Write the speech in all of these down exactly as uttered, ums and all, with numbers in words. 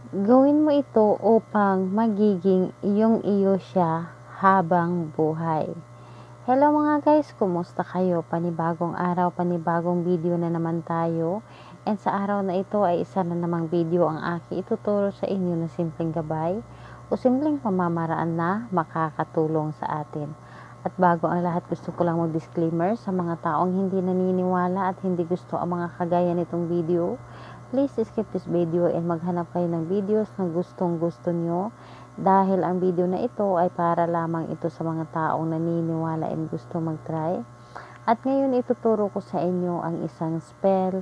Gawin mo ito upang magiging iyong-iyo siya habang buhay. Hello mga guys, kumusta kayo? Panibagong araw, panibagong video na naman tayo. And sa araw na ito ay isa na namang video ang aking ituturo sa inyo na simpleng gabay o simpleng pamamaraan na makakatulong sa atin. At bago ang lahat, gusto ko lang mag-disclaimer sa mga taong hindi naniniwala at hindi gusto ang mga kagaya nitong video. Please skip this video and maghanap kayo ng videos na gustong gusto nyo dahil ang video na ito ay para lamang ito sa mga taong naniniwala and gusto mag-try. At ngayon ituturo ko sa inyo ang isang spell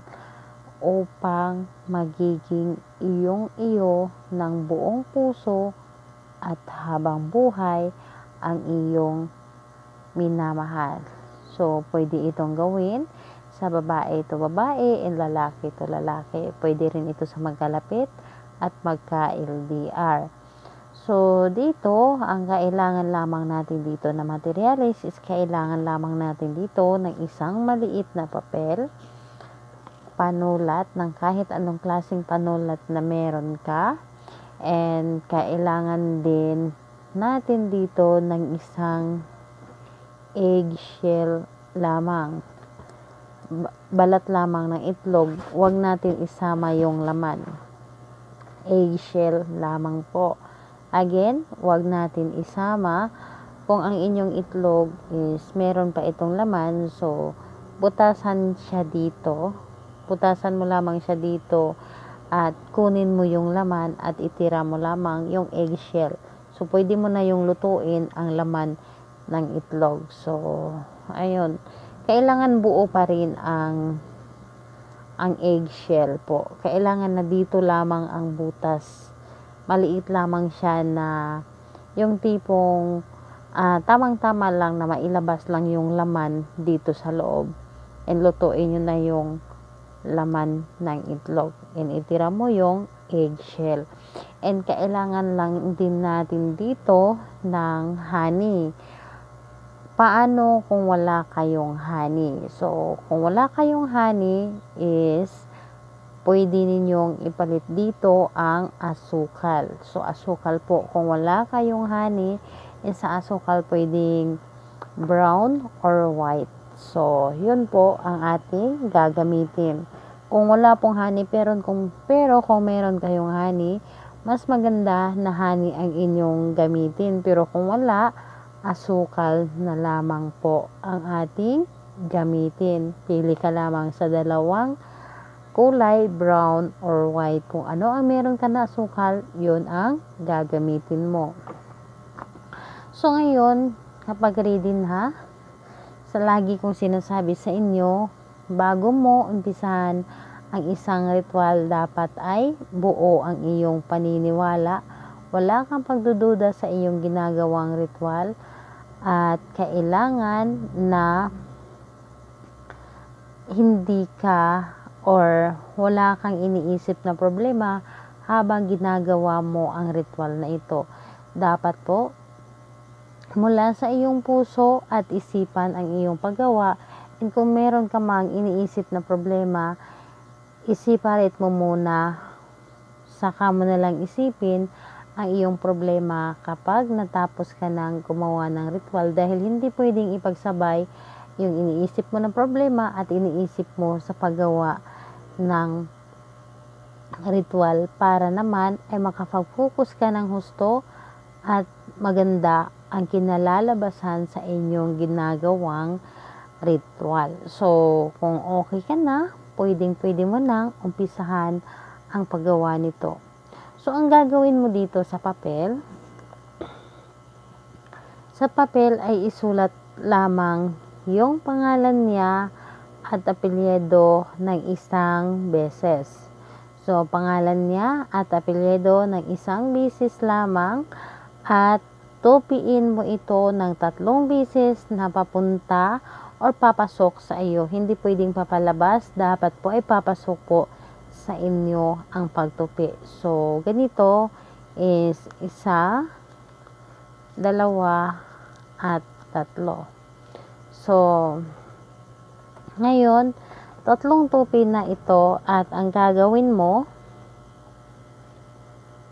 upang magiging iyong-iyo ng buong puso at habang buhay ang iyong minamahal. So, pwede itong gawin sa babae ito babae, and lalaki ito lalaki. Pwede rin ito sa magkalapit at magka-L D R. So, dito, ang kailangan lamang natin dito na materials is kailangan lamang natin dito ng isang maliit na papel, panulat ng kahit anong klaseng panulat na meron ka, and kailangan din natin dito ng isang eggshell lamang. Balat lamang ng itlog, huwag natin isama yung laman. Eggshell lamang po. Again, huwag natin isama kung ang inyong itlog is meron pa itong laman, so butasan siya dito. Butasan mo lamang siya dito at kunin mo yung laman at itira mo lamang yung eggshell. So, pwede mo na yung lutuin ang laman ng itlog. So, ayun. Kailangan buo pa rin ang ang eggshell po. Kailangan na dito lamang ang butas. Maliit lamang siya na yung tipong uh, tamang-tama lang na mailabas lang yung laman dito sa loob. And lutuin nyo na yung laman ng itlog. And itira mo yung eggshell. And kailangan lang din natin dito ng honey. Paano kung wala kayong honey? So, kung wala kayong honey is pwede ninyong ipalit dito ang asukal. So, asukal po. Kung wala kayong honey, is sa asukal pwedeng brown or white. So, yun po ang ating gagamitin. Kung wala pong honey, pero kung, pero kung meron kayong honey, mas maganda na honey ang inyong gamitin. Pero kung wala, asukal na lamang po ang ating gamitin. Pili ka lamang sa dalawang kulay, brown or white. Kung ano ang meron ka na asukal, yun ang gagamitin mo. So ngayon, kapag ready na, sa lagi kong sinasabi sa inyo, bago mo umpisahan ang isang ritual, dapat ay buo ang iyong paniniwala. Wala kang pagdududa sa iyong ginagawang ritual. At kailangan na hindi ka or wala kang iniisip na problema habang ginagawa mo ang ritual na ito. Dapat po mula sa iyong puso at isipan ang iyong paggawa. And kung meron ka mang iniisip na problema, isiparate mo muna, saka mo na lang isipin ang iyong problema kapag natapos ka ng gumawa ng ritual, dahil hindi pwedeng ipagsabay yung iniisip mo ng problema at iniisip mo sa paggawa ng ritual, para naman ay makapag-focus ka ng husto at maganda ang kinalalabasan sa inyong ginagawang ritual. So, kung okay ka na, pwedeng pwede mo nang umpisahan ang paggawa nito. So, ang gagawin mo dito sa papel, sa papel ay isulat lamang yung pangalan niya at apelyido ng isang beses. So, pangalan niya at apelyido ng isang beses lamang, at tupiin mo ito ng tatlong beses na papunta or papasok sa iyo. Hindi pwedeng papalabas, dapat po ay papasok po sa inyo ang pagtupi. So, ganito is isa, dalawa, at tatlo. So, ngayon, tatlong tupi na ito, at ang gagawin mo,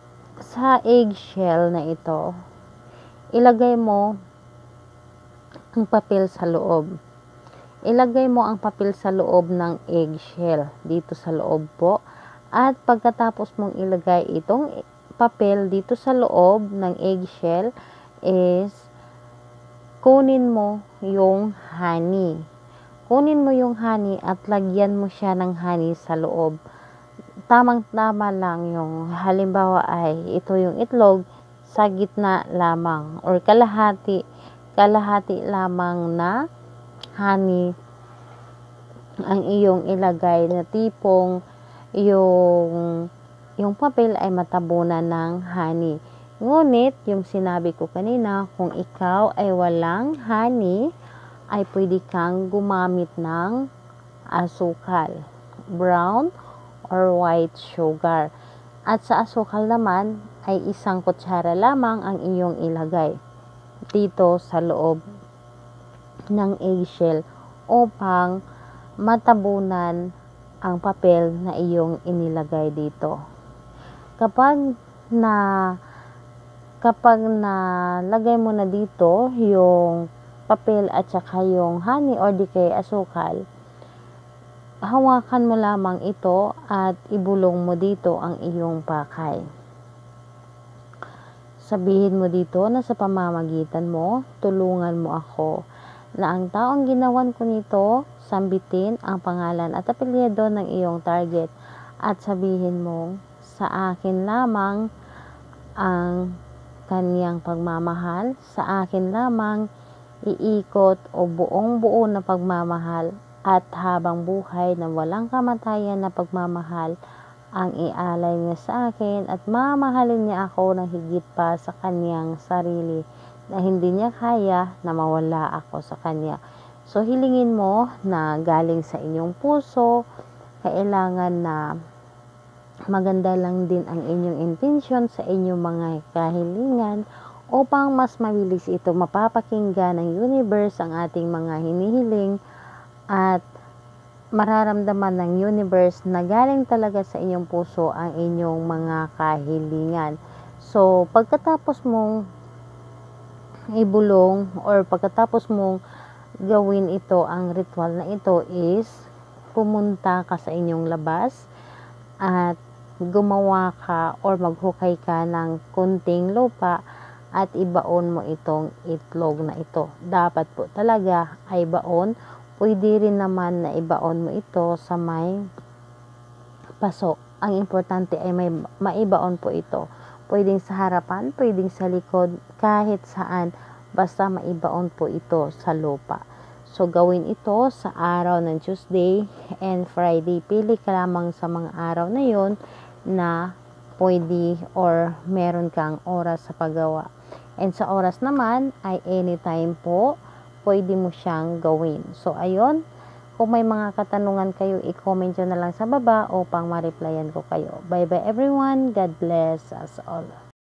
sa eggshell na ito, ilagay mo ang papel sa loob. Ilagay mo ang papel sa loob ng eggshell, dito sa loob po. At pagkatapos mong ilagay itong papel dito sa loob ng eggshell is kunin mo yung honey. Kunin mo yung honey at lagyan mo siya ng honey sa loob. Tamang-tama lang yung halimbawa ay ito yung itlog, sa gitna lamang or kalahati, kalahati lamang na honey ang iyong ilagay, na tipong yung yung papel ay matabunan ng honey. Ngunit yung sinabi ko kanina, kung ikaw ay walang honey, ay pwede kang gumamit ng asukal, brown or white sugar. At sa asukal naman ay isang kutsara lamang ang iyong ilagay dito sa loob ng eggshell upang matabunan ang papel na iyong inilagay dito. Kapag na kapag nalagay mo na dito yung papel at saka yung honey or di kay asukal, hawakan mo lamang ito at ibulong mo dito ang iyong pakay. Sabihin mo dito na sa pamamagitan mo, tulungan mo ako, na ang taong ginawan ko nito, sambitin ang pangalan at apelyido ng iyong target, at sabihin mo, sa akin lamang ang kaniyang pagmamahal, sa akin lamang iikot o buong buo na pagmamahal, at habang buhay na walang kamatayan na pagmamahal ang ialay niya sa akin, at mamahalin niya ako ng higit pa sa kaniyang sarili, na hindi niya kaya na mawala ako sa kanya. So, hilingin mo na galing sa inyong puso. Kailangan na maganda lang din ang inyong intention sa inyong mga kahilingan upang mas mabilis ito mapapakinggan ng universe ang ating mga hinihiling, at mararamdaman ng universe na galing talaga sa inyong puso ang inyong mga kahilingan. So, pagkatapos mong ibulong or pagkatapos mong gawin ito, ang ritual na ito is pumunta ka sa inyong labas at gumawa ka or maghukay ka ng kunting lupa at ibaon mo itong itlog na ito. Dapat po talaga ay baon. Pwede rin naman na ibaon mo ito sa may paso. Ang importante ay may maibaon po ito. Pwedeng sa harapan, pwedeng sa likod, kahit saan, basta maibaon po ito sa lupa. So, gawin ito sa araw ng Tuesday and Friday. Pili ka lamang sa mga araw na yon na pwede or meron kang oras sa paggawa. And sa oras naman ay anytime po, pwede mo siyang gawin. So, ayun. Kung may mga katanungan kayo, i-comment nyo na lang sa baba upang ma-replyan ko kayo. Bye-bye everyone. God bless us all.